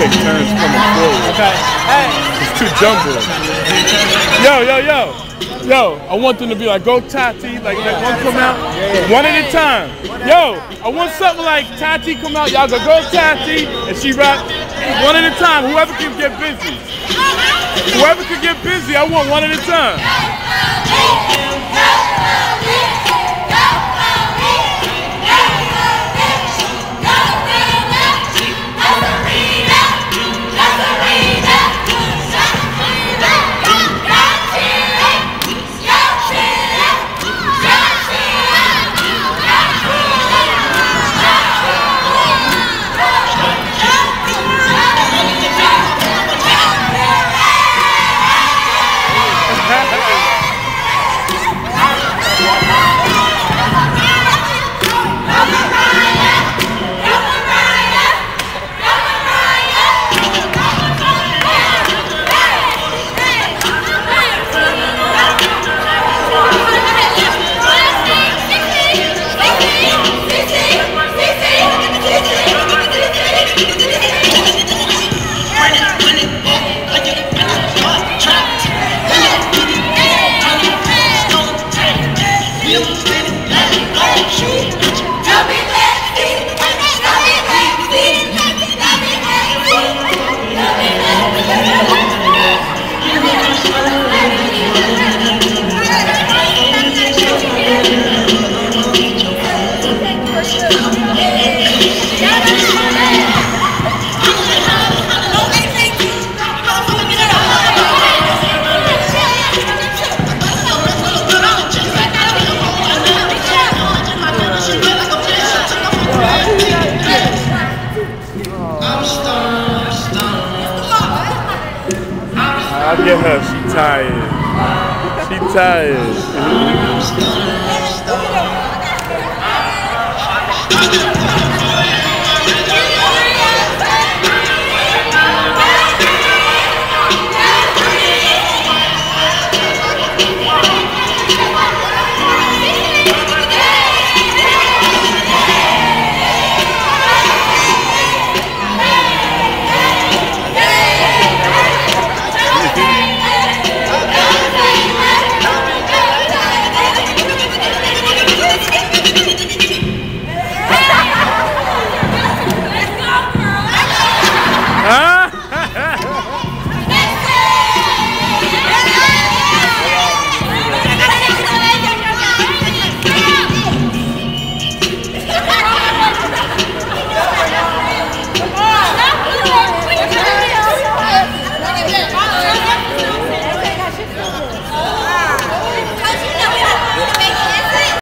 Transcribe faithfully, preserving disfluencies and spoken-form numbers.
take turns coming forward. Okay. Hey. It's too jumbled. Yo, yo, yo. Yo, I want them to be like, go Tati, like that one come out, one at a time. Yo, I want something like Tati come out, y'all go, go Tati, and she rap one at a time. Whoever can get busy. Whoever can get busy, I want one at a time. I get her, she tired. She tired.